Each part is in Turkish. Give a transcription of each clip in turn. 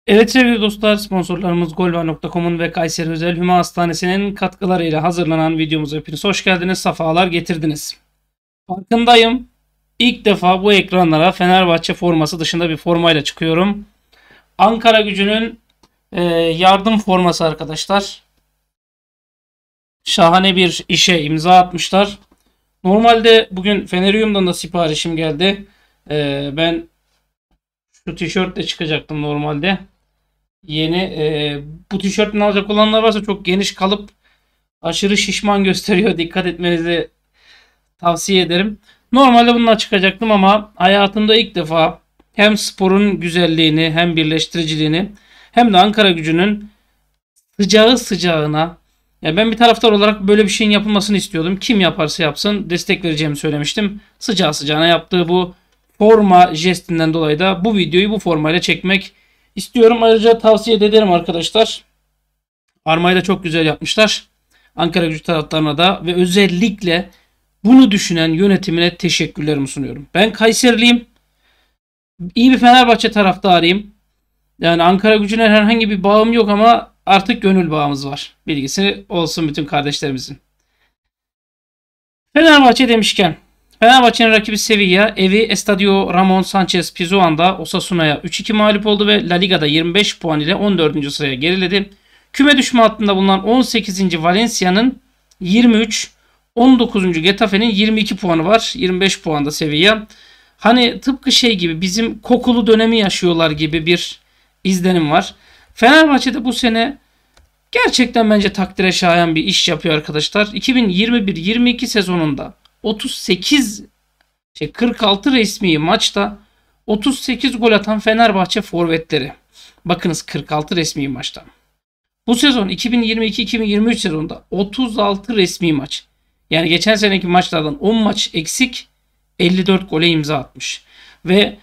Evet sevgili dostlar, sponsorlarımız Golva.com'un ve Kayseri Özel Hüma Hastanesi'nin katkılarıyla hazırlanan videomuza hepiniz hoş geldiniz, sefalar getirdiniz. Farkındayım. İlk defa bu ekranlara Fenerbahçe forması dışında bir formayla çıkıyorum. Ankaragücü'nün yardım forması arkadaşlar. Şahane bir işe imza atmışlar. Normalde bugün Feneryum'dan da siparişim geldi. Ben şu tişörtle çıkacaktım normalde. Yeni bu tişörtün alacak olanlar varsa çok geniş kalıp aşırı şişman gösteriyor. Dikkat etmenizi tavsiye ederim. Normalde bununla çıkacaktım ama hayatımda ilk defa hem sporun güzelliğini hem birleştiriciliğini hem de Ankaragücü'nün sıcağı sıcağına, ya ben bir taraftar olarak böyle bir şeyin yapılmasını istiyordum. Kim yaparsa yapsın destek vereceğimi söylemiştim. Sıcağı sıcağına yaptığı bu forma jestinden dolayı da bu videoyu bu formayla çekmek istiyorum. Ayrıca tavsiye ederim arkadaşlar. Armayı da çok güzel yapmışlar. Ankaragücü taraftarına da ve özellikle bunu düşünen yönetimine teşekkürlerimi sunuyorum. Ben Kayseriliyim. İyi bir Fenerbahçe taraftarıyım. Yani Ankaragücü'ne herhangi bir bağım yok ama artık gönül bağımız var. Bilgisi olsun bütün kardeşlerimizin. Fenerbahçe demişken, Fenerbahçe'nin rakibi Sevilla evi Estadio Ramon Sanchez Pizjuan'da Osasuna'ya 3-2 mağlup oldu ve La Liga'da 25 puan ile 14. sıraya geriledi. Küme düşme hattında bulunan 18. Valencia'nın 23, 19. Getafe'nin 22 puanı var. 25 puanda Sevilla. Hani tıpkı şey gibi bizim kokulu dönemi yaşıyorlar gibi bir izlenim var. Fenerbahçe'de bu sene gerçekten bence takdire şayan bir iş yapıyor arkadaşlar. 2021-22 sezonunda 46 resmi maçta 38 gol atan Fenerbahçe forvetleri. Bakınız 46 resmi maçta. Bu sezon 2022-2023 sezonunda 36 resmi maç. Yani geçen seneki maçlardan 10 maç eksik 54 gole imza atmış. Ve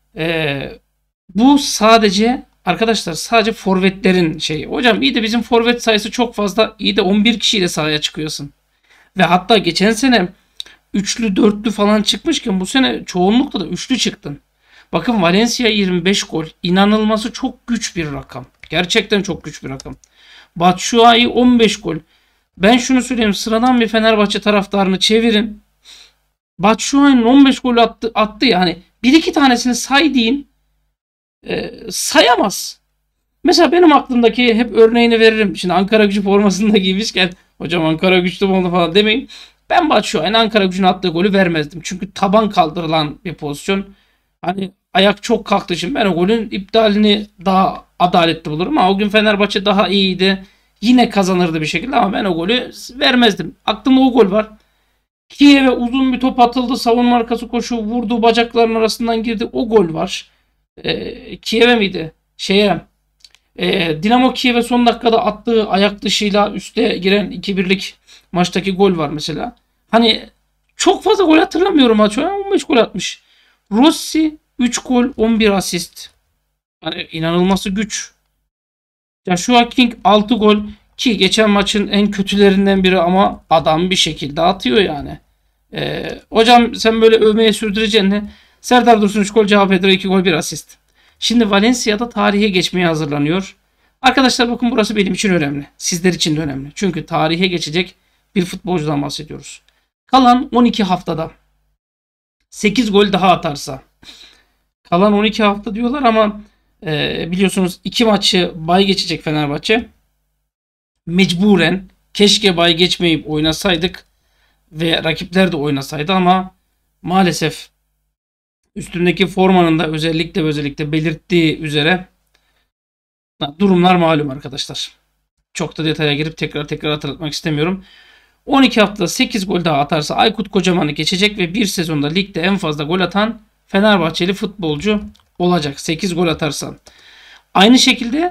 bu sadece arkadaşlar sadece forvetlerin şeyi. Hocam iyi de bizim forvet sayısı çok fazla. İyi de 11 kişiyle sahaya çıkıyorsun. Ve hatta geçen sene üçlü dörtlü falan çıkmışken bu sene çoğunlukla da üçlü çıktın. Bakın Valencia 25 gol. İnanılması çok güç bir rakam. Gerçekten çok güç bir rakam. Batshuayi 15 gol. Ben şunu söyleyeyim. Sıradan bir Fenerbahçe taraftarını çevirin. Batshuayi'nin 15 gol attı yani. Bir iki tanesini say deyin. Sayamaz. Mesela benim aklımdaki hep örneğini veririm. Şimdi Ankaragücü formasını da giymişken hocam Ankaragücü oldu falan demeyin. Ben Batshuayi'nin Ankaragücü'nün attığı golü vermezdim. Çünkü taban kaldırılan bir pozisyon. Hani ayak çok kalktığı için ben o golün iptalini daha adaletli bulurum. Ama o gün Fenerbahçe daha iyiydi. Yine kazanırdı bir şekilde ama ben o golü vermezdim. Aklımda o gol var. Kiev'e uzun bir top atıldı. Savunma arkası koşu vurdu. Bacakların arasından girdi. O gol var. Kiev'e miydi? Dinamo Kiev'e son dakikada attığı ayak dışıyla üste giren 2-1'lik maçtaki gol var mesela. Hani çok fazla gol hatırlamıyorum maç. 15 gol atmış. Rossi 3 gol 11 asist. Hani inanılması güç. Joshua King 6 gol ki geçen maçın en kötülerinden biri ama adam bir şekilde atıyor yani. Hocam sen böyle övmeye sürdüreceksin. Serdar Dursun 3 gol, Cevap Eder 2 gol 1 asist. Şimdi Valencia'da tarihe geçmeye hazırlanıyor. Arkadaşlar bakın burası benim için önemli. Sizler için de önemli. Çünkü tarihe geçecek bir futbolcudan bahsediyoruz. Kalan 12 haftada 8 gol daha atarsa. Kalan 12 hafta diyorlar ama biliyorsunuz 2 maçı bay geçecek Fenerbahçe. Mecburen keşke bay geçmeyip oynasaydık ve rakipler de oynasaydı ama maalesef üstündeki formanın da özellikle belirttiği üzere durumlar malum arkadaşlar. Çok da detaya girip tekrar hatırlatmak istemiyorum. 12 haftada 8 gol daha atarsa Aykut Kocaman'ı geçecek ve bir sezonda ligde en fazla gol atan Fenerbahçeli futbolcu olacak. 8 gol atarsa. Aynı şekilde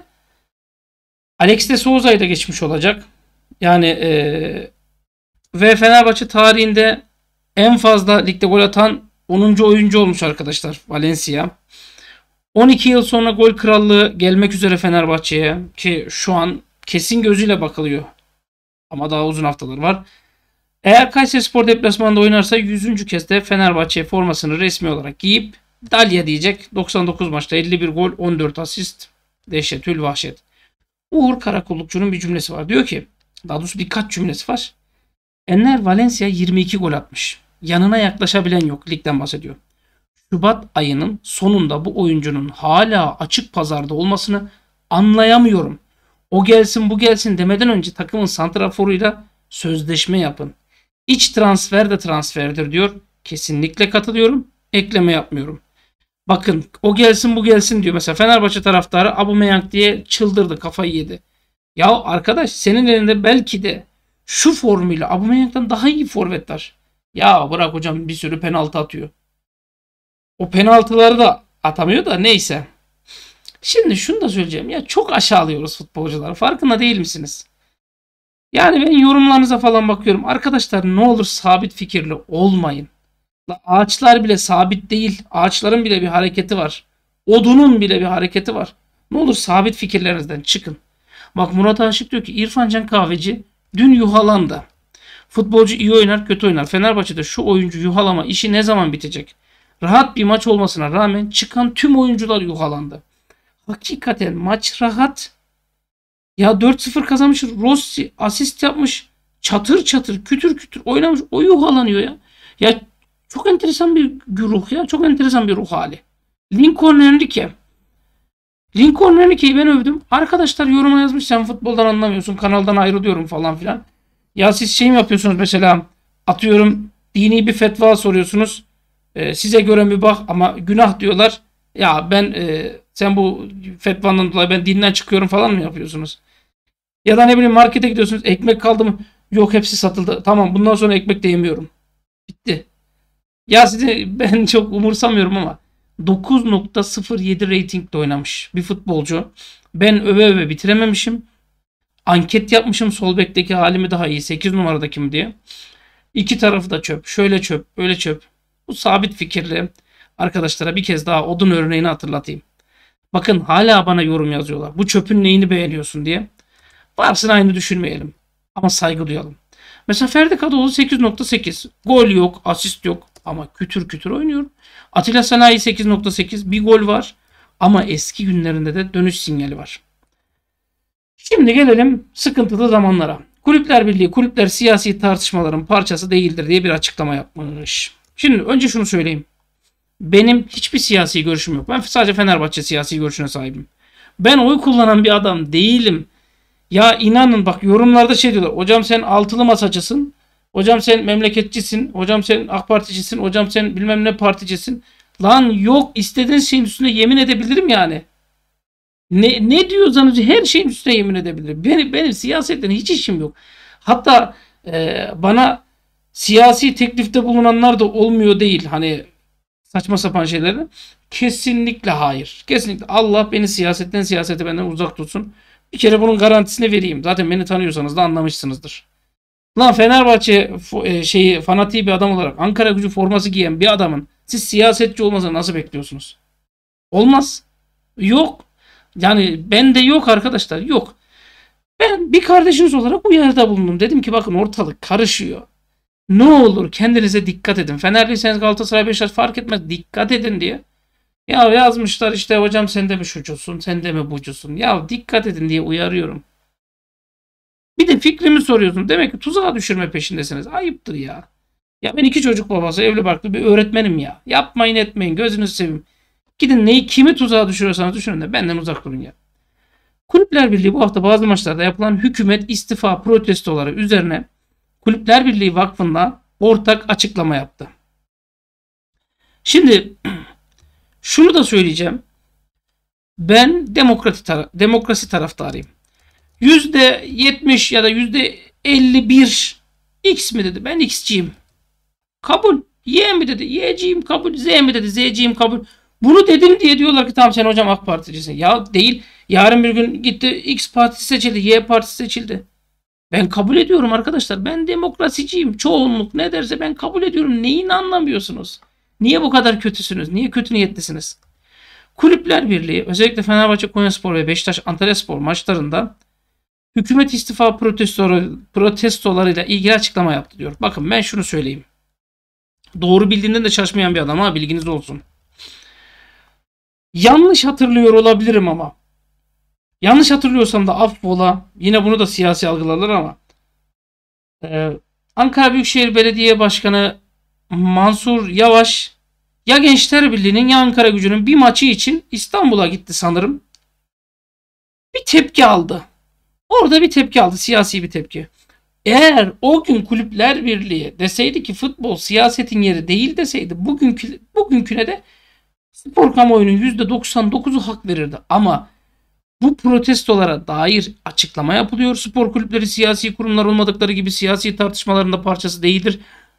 Alex de Souza'yı da geçmiş olacak. Yani ve Fenerbahçe tarihinde en fazla ligde gol atan 10. oyuncu olmuş arkadaşlar Valencia. 12 yıl sonra gol krallığı gelmek üzere Fenerbahçe'ye ki şu an kesin gözüyle bakılıyor. Ama daha uzun haftalar var. Eğer Kayserispor deplasmanda oynarsa 100. kez de Fenerbahçe formasını resmi olarak giyip Dalya diyecek. 99 maçta 51 gol 14 asist. Dehşetül vahşet. Uğur Karakullukçu'nun bir cümlesi var. Diyor ki, daha doğrusu birkaç cümlesi var. Enner Valencia 22 gol atmış. Yanına yaklaşabilen yok. Ligden bahsediyor. Şubat ayının sonunda bu oyuncunun hala açık pazarda olmasını anlayamıyorum. O gelsin bu gelsin demeden önce takımın santraforuyla sözleşme yapın. İç transfer de transferdir diyor. Kesinlikle katılıyorum. Ekleme yapmıyorum. Bakın o gelsin bu gelsin diyor. Mesela Fenerbahçe taraftarı Aubameyang diye çıldırdı, kafayı yedi. Ya arkadaş, senin elinde belki de şu formuyla Aubameyang'dan daha iyi forvet var. Ya bırak hocam, bir sürü penaltı atıyor. O penaltıları da atamıyor da neyse. Şimdi şunu da söyleyeceğim. Ya çok aşağılıyoruz futbolcuları. Farkında değil misiniz? Yani ben yorumlarınıza falan bakıyorum. Arkadaşlar ne olur sabit fikirli olmayın. Ağaçlar bile sabit değil. Ağaçların bile bir hareketi var. Odunun bile bir hareketi var. Ne olur sabit fikirlerinizden çıkın. Bak Murat Aşık diyor ki İrfan Can Kahveci dün yuhalandı. Futbolcu iyi oynar kötü oynar. Fenerbahçe'de şu oyuncu yuhalama işi ne zaman bitecek? Rahat bir maç olmasına rağmen çıkan tüm oyuncular yuhalandı. Hakikaten maç rahat. Ya 4-0 kazanmış. Rossi asist yapmış. Çatır çatır kütür kütür oynamış. O yuhalanıyor ya. Ya çok enteresan bir ruh ya. Çok enteresan bir ruh hali. Lincoln Enrique. Lincoln Enrique'yi ben övdüm. Arkadaşlar yoruma yazmış, sen futboldan anlamıyorsun, kanaldan ayrılıyorum falan filan. Ya siz şey mi yapıyorsunuz mesela, atıyorum dini bir fetva soruyorsunuz. Size göre bir bak ama günah diyorlar. Ya sen bu fetvandan dolayı ben dinden çıkıyorum falan mı yapıyorsunuz? Ya da ne bileyim markete gidiyorsunuz, ekmek kaldı mı? Yok, hepsi satıldı. Tamam, bundan sonra ekmek de yemiyorum. Bitti. Ya sizi ben çok umursamıyorum ama 9.07 ratingle oynamış bir futbolcu. Ben öve öve bitirememişim. Anket yapmışım, sol bekteki halimi daha iyi, 8 numaradaki mi diye. İki tarafı da çöp. Şöyle çöp, böyle çöp. Bu sabit fikirli arkadaşlara bir kez daha odun örneğini hatırlatayım. Bakın hala bana yorum yazıyorlar. Bu çöpün neyini beğeniyorsun diye. Varsın aynı düşünmeyelim. Ama saygı duyalım. Mesela Ferdi Kadıoğlu 8.8. Gol yok, asist yok ama kütür kütür oynuyor. Atilla Sanayi 8.8. Bir gol var ama eski günlerinde de dönüş sinyali var. Şimdi gelelim sıkıntılı zamanlara. Kulüpler Birliği, kulüpler siyasi tartışmaların parçası değildir diye bir açıklama yapmış. Şimdi önce şunu söyleyeyim. Benim hiçbir siyasi görüşüm yok. Ben sadece Fenerbahçe siyasi görüşüne sahibim. Ben oy kullanan bir adam değilim. Ya inanın bak, yorumlarda şey diyorlar. Hocam sen altılı masacısın. Hocam sen memleketçisin. Hocam sen AK Particisin. Hocam sen bilmem ne particisin. Lan yok, istediğin şeyin üstüne yemin edebilirim yani. Ne diyorsanız her şeyin üstüne yemin edebilirim. Benim siyasetten hiç işim yok. Hatta bana siyasi teklifte bulunanlar da olmuyor değil. Hani saçma sapan şeyleri. Kesinlikle hayır. Kesinlikle Allah beni siyasetten, siyaseti benden uzak tutsun. Bir kere bunun garantisini vereyim. Zaten beni tanıyorsanız da anlamışsınızdır. Lan Fenerbahçe fanatiği bir adam olarak Ankaragücü forması giyen bir adamın siz siyasetçi olmasını nasıl bekliyorsunuz? Olmaz. Yok. Yani bende yok arkadaşlar, yok. Ben bir kardeşiniz olarak uyarıda bulundum. Dedim ki bakın ortalık karışıyor. Ne olur kendinize dikkat edin. Fenerliyseniz Galatasaray, Beşiktaş fark etmez. Dikkat edin diye. Ya yazmışlar işte, hocam sen de mi şucusun, sen de mi bucusun? Ya dikkat edin diye uyarıyorum. Bir de fikrimi soruyorsun. Demek ki tuzağa düşürme peşindesiniz. Ayıptır ya. Ya ben iki çocuk babası, evli barklı bir öğretmenim ya. Yapmayın etmeyin, gözünüzü seveyim. Gidin kimi tuzağa düşürüyorsanız düşünün de benden uzak durun ya. Kulüpler Birliği bu hafta bazı maçlarda yapılan hükümet istifa protestoları üzerine Kulüpler Birliği Vakfı'nda ortak açıklama yaptı. Şimdi şunu da söyleyeceğim. Ben demokrasi taraftarıyım. %70 ya da %51 X mi dedi? Ben X'ciyim. Kabul. Y mi dedi? Y'ciyim kabul. Z mi dedi? Z'ciyim kabul. Bunu dedim diye diyorlar ki tamam sen hocam AK Particisin. Ya değil. Yarın bir gün gitti X partisi seçildi. Y partisi seçildi. Ben kabul ediyorum arkadaşlar. Ben demokrasiciyim. Çoğunluk ne derse ben kabul ediyorum. Neyini anlamıyorsunuz? Niye bu kadar kötüsünüz? Niye kötü niyetlisiniz? Kulüpler Birliği özellikle Fenerbahçe, Konyaspor ve Beşiktaş Antalyaspor maçlarında hükümet istifa protestolarıyla ilgili açıklama yaptı diyor. Bakın ben şunu söyleyeyim. Doğru bildiğinden de şaşmayan bir adam ha, bilginiz olsun. Yanlış hatırlıyor olabilirim ama Yanlış hatırlıyorsam da affola. Yine bunu da siyasi algılarlar ama e, Ankara Büyükşehir Belediye Başkanı Mansur Yavaş ya Gençler Birliği'nin ya Ankaragücü'nün bir maçı için İstanbul'a gitti sanırım. Bir tepki aldı. Orada bir tepki aldı. Siyasi bir tepki. Eğer o gün Kulüpler Birliği deseydi ki futbol siyasetin yeri değil deseydi bugünküne de spor kamuoyunun %99'u hak verirdi. Ama bu protestolara dair açıklama yapılıyor. Spor kulüpleri siyasi kurumlar olmadıkları gibi siyasi tartışmaların da parçası değildir.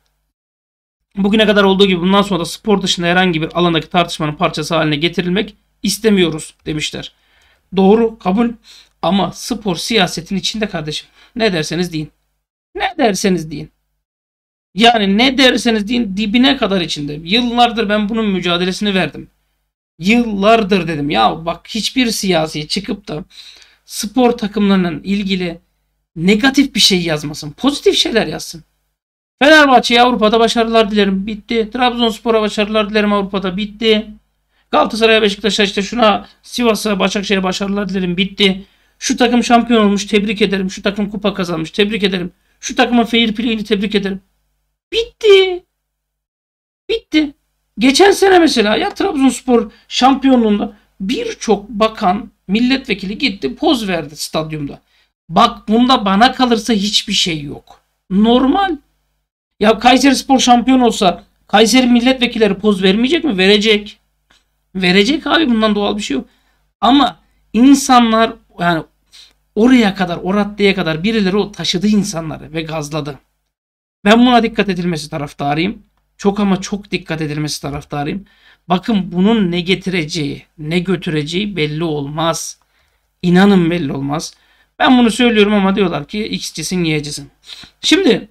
Bugüne kadar olduğu gibi bundan sonra da spor dışında herhangi bir alandaki tartışmanın parçası haline getirilmek istemiyoruz demişler. Doğru, kabul, ama spor siyasetin içinde kardeşim. Ne derseniz deyin. Ne derseniz deyin. Yani ne derseniz deyin, dibine kadar içinde. Yıllardır ben bunun mücadelesini verdim. Yıllardır dedim ya bak, hiçbir siyasi çıkıp da spor takımlarının ilgili negatif bir şey yazmasın. Pozitif şeyler yazsın. Fenerbahçe'ye Avrupa'da başarılar dilerim. Bitti. Trabzonspor'a başarılar dilerim. Avrupa'da. Bitti. Galatasaray'a, Beşiktaş'a, işte şuna, Sivas'a, Başakşehir'e başarılar dilerim. Bitti. Şu takım şampiyon olmuş. Tebrik ederim. Şu takım kupa kazanmış. Tebrik ederim. Şu takımın fair play'ini tebrik ederim. Bitti. Bitti. Geçen sene mesela ya Trabzonspor şampiyonluğunda birçok bakan, milletvekili gitti poz verdi stadyumda. Bak, bunda bana kalırsa hiçbir şey yok. Normal. Ya Kayserispor şampiyon olsa Kayseri milletvekilleri poz vermeyecek mi? Verecek. Verecek abi, bundan doğal bir şey yok. Ama insanlar yani oraya kadar, o raddeye kadar birileri o taşıdı insanları ve gazladı. Ben buna dikkat edilmesi taraftarıyım. Çok ama çok dikkat edilmesi taraftarıyım. Bakın, bunun ne getireceği, ne götüreceği belli olmaz. İnanın belli olmaz. Ben bunu söylüyorum ama diyorlar ki X'cisin, Y'cisin. Şimdi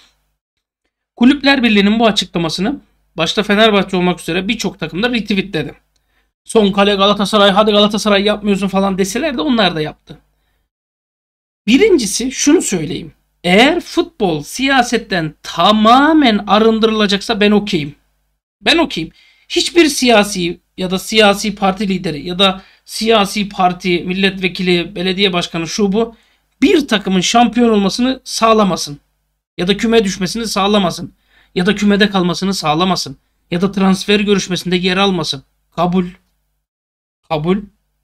Kulüpler Birliği'nin bu açıklamasını başta Fenerbahçe olmak üzere birçok takımda retweetledi. Son kale Galatasaray, hadi Galatasaray yapmıyorsun falan deseler de onlar da yaptı. Birincisi şunu söyleyeyim. Eğer futbol siyasetten tamamen arındırılacaksa ben okeyim. Ben okeyim. Hiçbir siyasi ya da siyasi parti lideri ya da siyasi parti milletvekili, belediye başkanı, şu bu bir takımın şampiyon olmasını sağlamasın. Ya da küme düşmesini sağlamasın. Ya da kümede kalmasını sağlamasın. Ya da transfer görüşmesinde yer almasın. Kabul. Kabul.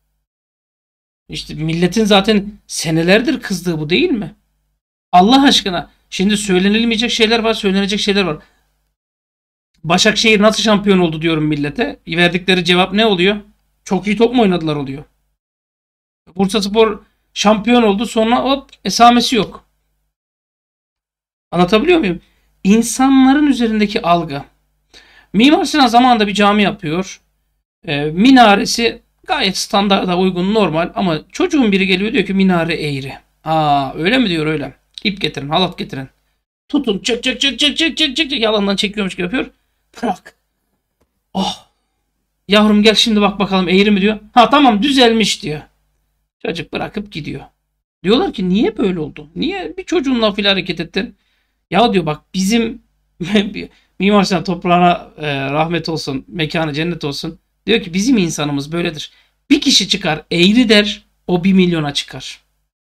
İşte milletin zaten senelerdir kızdığı bu değil mi? Allah aşkına. Şimdi söylenilmeyecek şeyler var, söylenecek şeyler var. Başakşehir nasıl şampiyon oldu diyorum millete. Verdikleri cevap ne oluyor? Çok iyi top mu oynadılar oluyor. Bursaspor şampiyon oldu, sonra hop esamesi yok. Anlatabiliyor muyum? İnsanların üzerindeki algı. Mimar Sinan zamanında bir cami yapıyor. Minaresi gayet standarda uygun, normal, ama çocuğun biri geliyor diyor ki minare eğri. Aa, öyle mi diyor, öyle. İp getirin, halat getirin. Tutun, çık çık çık çık çık çık çık, yalandan çekiyormuş gibi yapıyor. Bırak. Oh. Yavrum gel şimdi bak bakalım eğri mi diyor. Ha tamam, düzelmiş diyor. Çocuk bırakıp gidiyor. Diyorlar ki niye böyle oldu? Niye bir çocuğun lafıyla hareket ettin? Ya diyor bak, bizim Mimar Sinan toprağına rahmet olsun, mekanı cennet olsun. Diyor ki bizim insanımız böyledir. Bir kişi çıkar eğri der, o 1 milyona çıkar.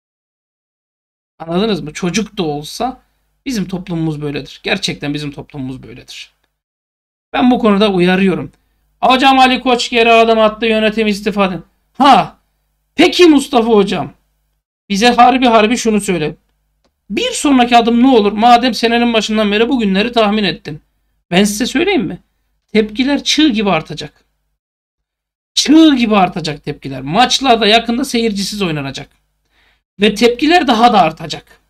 Anladınız mı? Çocuk da olsa bizim toplumumuz böyledir. Gerçekten bizim toplumumuz böyledir. Ben bu konuda uyarıyorum. Hocam Ali Koç geri adım attı, yönetim istifa edin. Ha, peki Mustafa hocam, bize harbi şunu söyle. Bir sonraki adım ne olur? Madem senenin başından beri bu günleri tahmin ettin. Ben size söyleyeyim mi? Tepkiler çığ gibi artacak. Çığ gibi artacak tepkiler. Maçlarda yakında seyircisiz oynanacak. Ve tepkiler daha da artacak.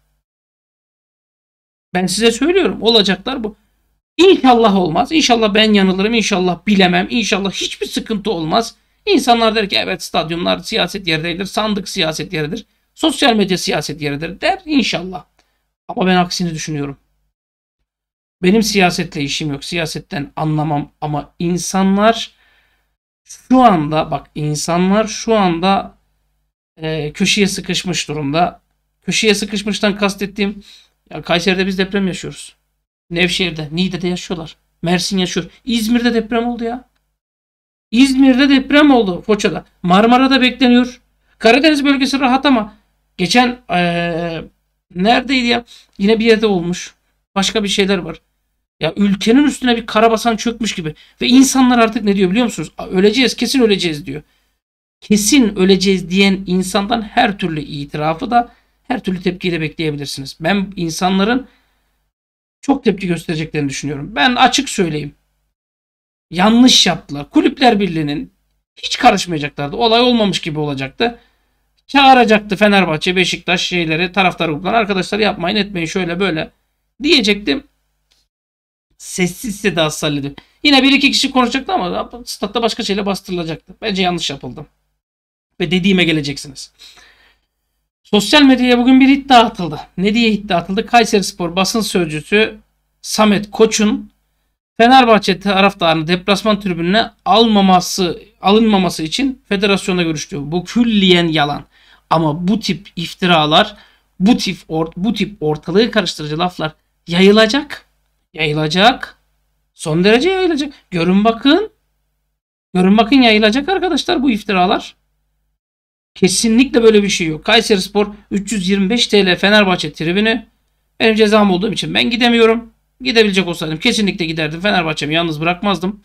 Ben size söylüyorum. Olacaklar bu. İnşallah olmaz. İnşallah ben yanılırım. İnşallah bilemem. İnşallah hiçbir sıkıntı olmaz. İnsanlar der ki evet, stadyumlar siyaset yeri değildir. Sandık siyaset yeridir. Sosyal medya siyaset yeridir der inşallah. Ama ben aksini düşünüyorum. Benim siyasetle işim yok. Siyasetten anlamam, ama insanlar şu anda, bak, insanlar şu anda köşeye sıkışmış durumda. Köşeye sıkışmıştan kastettiğim, ya Kayseri'de biz deprem yaşıyoruz. Nevşehir'de, Niğde'de yaşıyorlar. Mersin yaşıyor. İzmir'de deprem oldu ya. İzmir'de deprem oldu, Foça'da. Marmara'da bekleniyor. Karadeniz bölgesi rahat ama geçen neredeydi ya? Yine bir yerde olmuş. Başka bir şeyler var. Ya ülkenin üstüne bir karabasan çökmüş gibi. Ve insanlar artık ne diyor biliyor musunuz? Öleceğiz, kesin öleceğiz diyor. Kesin öleceğiz diyen insandan her türlü itirafı da her türlü tepkiyi de bekleyebilirsiniz. Ben insanların çok tepki göstereceklerini düşünüyorum. Ben açık söyleyeyim. Yanlış yaptılar. Kulüpler Birliği'nin hiç karışmayacaklardı. Olay olmamış gibi olacaktı. Çağıracaktı Fenerbahçe, Beşiktaş şeyleri, taraftar grupları. Arkadaşlar yapmayın etmeyin şöyle böyle diyecektim. Sessiz sedasız halledip. Yine bir iki kişi konuşacaktı ama statta başka şeyle bastırılacaktı. Bence yanlış yapıldı. Ve dediğime geleceksiniz. Sosyal medyaya bugün bir iddia atıldı. Ne diye iddia atıldı? Kayserispor basın sözcüsü Samet Koç'un Fenerbahçe taraftarını deplasman tribününe alınmaması için federasyonda görüştü. Bu külliyen yalan. Ama bu tip iftiralar, bu tip ortalığı karıştırıcı laflar yayılacak. Yayılacak. Son derece yayılacak. Görün bakın. Görün bakın yayılacak arkadaşlar bu iftiralar. Kesinlikle böyle bir şey yok. Kayserispor 325 TL Fenerbahçe tribünü. Benim cezam olduğum için ben gidemiyorum. Gidebilecek olsaydım kesinlikle giderdim. Fenerbahçe'mi yalnız bırakmazdım.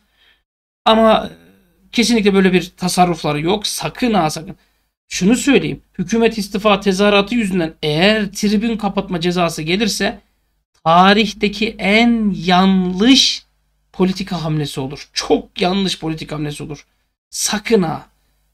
Ama kesinlikle böyle bir tasarrufları yok. Sakın ha sakın. Şunu söyleyeyim. Hükümet istifa tezahüratı yüzünden eğer tribün kapatma cezası gelirse tarihteki en yanlış politika hamlesi olur. Çok yanlış politika hamlesi olur. Sakın ha.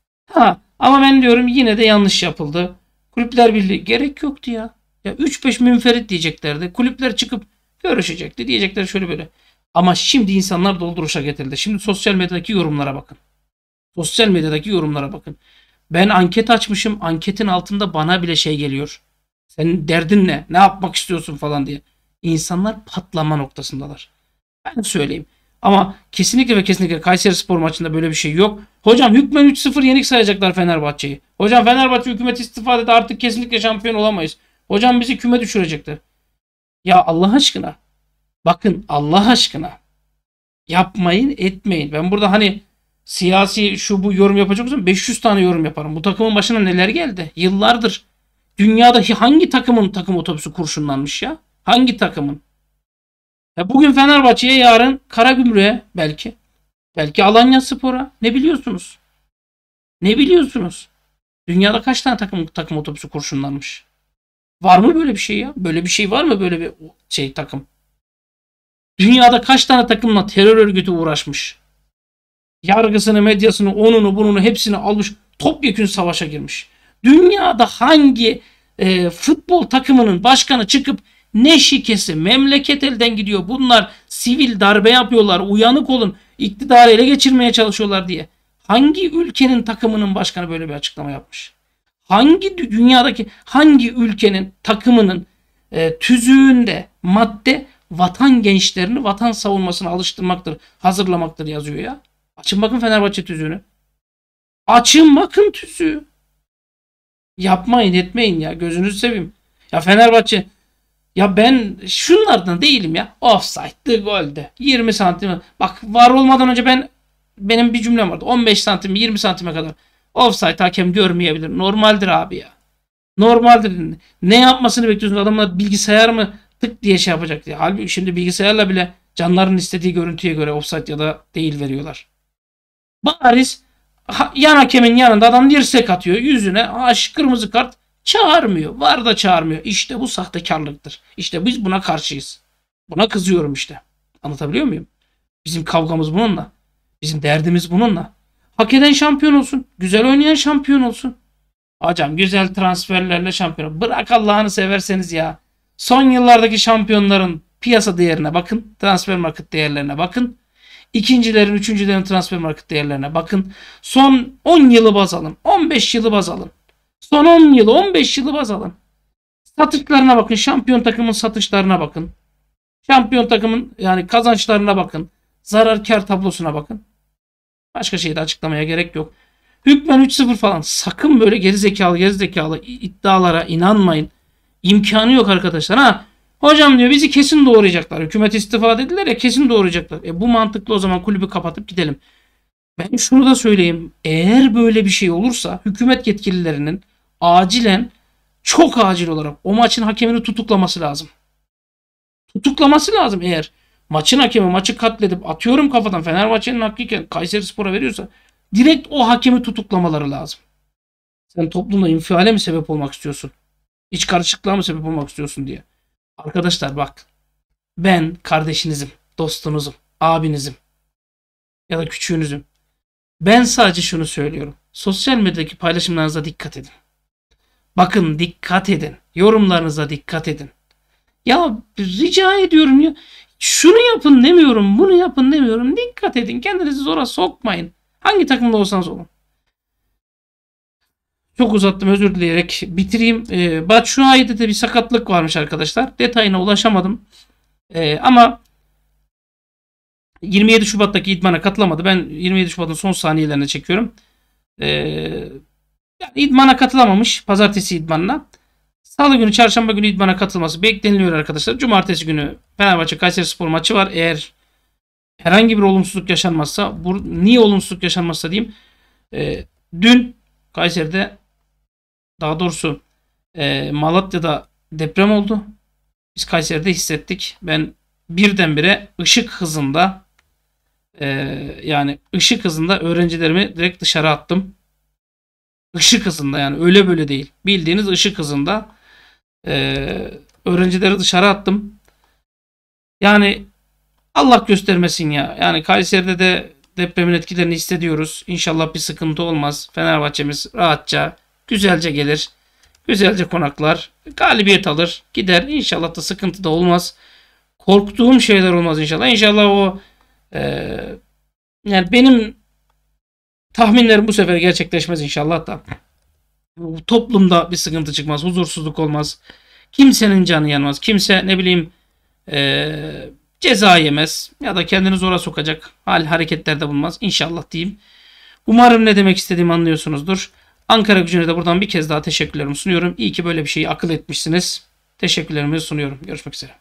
Ama ben diyorum yine de yanlış yapıldı. Kulüpler Birliği gerek yoktu ya. Ya 3-5 münferit diyeceklerdi. Kulüpler çıkıp görüşecekti. Diyecekler şöyle böyle. Ama şimdi insanlar dolduruşa getirildi. Şimdi sosyal medyadaki yorumlara bakın. Sosyal medyadaki yorumlara bakın. Ben anket açmışım. Anketin altında bana bile şey geliyor. Senin derdin ne? Ne yapmak istiyorsun falan diye. İnsanlar patlama noktasındalar. Ben söyleyeyim. Ama kesinlikle ve kesinlikle Kayserispor maçında böyle bir şey yok. Hocam hükmen 3-0 yenik sayacaklar Fenerbahçe'yi. Hocam Fenerbahçe hükümet istifa dedi artık kesinlikle şampiyon olamayız. Hocam bizi küme düşürecekler. Ya Allah aşkına. Bakın Allah aşkına. Yapmayın etmeyin. Ben burada hani siyasi şu bu yorum yapacak olsam 500 tane yorum yaparım. Bu takımın başına neler geldi? Yıllardır. Dünyada hangi takımın takım otobüsü kurşunlanmış ya? Hangi takımın? Ya bugün Fenerbahçe'ye yarın Karagümrük'e belki. Belki Alanyaspor'a. Ne biliyorsunuz? Ne biliyorsunuz? Dünyada kaç tane takım otobüsü kurşunlanmış? Var mı böyle bir şey ya? Böyle bir şey var mı böyle bir şey takım? Dünyada kaç tane takımla terör örgütü uğraşmış? Yargısını, medyasını, onunu, bununu hepsini almış. Topyekün savaşa girmiş. Dünyada hangi futbol takımının başkanı çıkıp ne şikesi memleket elden gidiyor. Bunlar sivil darbe yapıyorlar. Uyanık olun. İktidarı ele geçirmeye çalışıyorlar diye. Hangi ülkenin takımının başkanı böyle bir açıklama yapmış? Dünyadaki hangi ülkenin takımının tüzüğünde madde vatan gençlerini vatan savunmasına alıştırmaktır, hazırlamaktır yazıyor ya. Açın bakın Fenerbahçe tüzüğünü. Açın bakın tüzüğü. Yapmayın etmeyin ya gözünüzü seveyim. Ya Fenerbahçe ya ben şunlardan değilim ya. Offside'dı goldü. 20 santim. Bak var olmadan önce benim bir cümlem vardı. 15 santim 20 santime kadar offside hakem görmeyebilir. Normaldir abi ya. Normaldir. Ne yapmasını bekliyorsunuz? Adamlar bilgisayar mı tık diye şey yapacak diye. Halbuki şimdi bilgisayarla bile canların istediği görüntüye göre offside ya da değil veriyorlar. Bariz yan hakemin yanında adam dirsek atıyor yüzüne. Kırmızı kart çağırmıyor. Var da çağırmıyor. İşte bu sahtekarlıktır. İşte biz buna karşıyız. Buna kızıyorum işte. Anlatabiliyor muyum? Bizim kavgamız bununla. Bizim derdimiz bununla. Hak eden şampiyon olsun. Güzel oynayan şampiyon olsun. Hocam güzel transferlerle şampiyon. Bırak Allah'ını severseniz ya. Son yıllardaki şampiyonların piyasa değerine bakın. Transfer market değerlerine bakın. İkincilerin, üçüncülerin transfer market değerlerine bakın. Son 10 yılı baz alın. 15 yılı baz alın. Son 10 yılı, 15 yılı baz alın. Satışlarına bakın. Şampiyon takımın satışlarına bakın. Şampiyon takımın yani kazançlarına bakın. Zarar kar tablosuna bakın. Başka şeyi de açıklamaya gerek yok. Hükmen 3-0 falan. Sakın böyle gerizekalı iddialara inanmayın. İmkanı yok arkadaşlar. Hocam diyor bizi kesin doğrayacaklar. Hükümet istifa dediler ya kesin doğrayacaklar. Bu mantıklı o zaman kulübü kapatıp gidelim. Ben şunu da söyleyeyim. Eğer böyle bir şey olursa hükümet yetkililerinin acilen, çok acil olarak o maçın hakemini tutuklaması lazım. Tutuklaması lazım eğer maçın hakemi maçı katledip atıyorum kafadan Fenerbahçe'nin hakkıyken Kayserispor'a veriyorsa direkt o hakemi tutuklamaları lazım. Sen toplumda infiale mi sebep olmak istiyorsun? İç karışıklığa mı sebep olmak istiyorsun diye. Arkadaşlar bak, ben kardeşinizim, dostunuzum, abinizim ya da küçüğünüzüm. Ben sadece şunu söylüyorum. Sosyal medyadaki paylaşımlarınıza dikkat edin. Bakın, dikkat edin. Yorumlarınıza dikkat edin. Ya rica ediyorum ya. Şunu yapın demiyorum, bunu yapın demiyorum. Dikkat edin. Kendinizi zora sokmayın. Hangi takımda olsanız olun. Çok uzattım, özür dileyerek bitireyim. Batshuayi'de de bir sakatlık varmış arkadaşlar. Detayına ulaşamadım. Ama 27 Şubat'taki idmana katılamadı. Ben 27 Şubat'ın son saniyelerine çekiyorum. Yani idmana katılamamış. Pazartesi idmanına. Salı günü, çarşamba günü idmana katılması bekleniliyor arkadaşlar. Cumartesi günü Fenerbahçe Kayserispor maçı var. Eğer herhangi bir olumsuzluk yaşanmazsa, niye olumsuzluk yaşanmazsa diyeyim. Dün Kayseri'de, daha doğrusu Malatya'da deprem oldu. Biz Kayseri'de hissettik. Ben birdenbire ışık hızında yani ışık hızında öğrencilerimi direkt dışarı attım. Işık hızında, yani öyle böyle değil. Bildiğiniz ışık hızında öğrencileri dışarı attım. Yani Allah göstermesin ya. Yani Kayseri'de de depremin etkilerini hissediyoruz. İnşallah bir sıkıntı olmaz. Fenerbahçe'miz rahatça, güzelce gelir. Güzelce konaklar. Galibiyet alır. Gider. İnşallah da sıkıntı da olmaz. Korktuğum şeyler olmaz inşallah. İnşallah o yani benim tahminlerim bu sefer gerçekleşmez inşallah da. Toplumda bir sıkıntı çıkmaz. Huzursuzluk olmaz. Kimsenin canı yanmaz. Kimse ne bileyim ceza yemez. Ya da kendini zora sokacak hal hareketlerde bulunmaz. İnşallah diyeyim. Umarım ne demek istediğimi anlıyorsunuzdur. Ankara Gücü'ne de buradan bir kez daha teşekkürlerimi sunuyorum. İyi ki böyle bir şeyi akıl etmişsiniz. Teşekkürlerimi sunuyorum. Görüşmek üzere.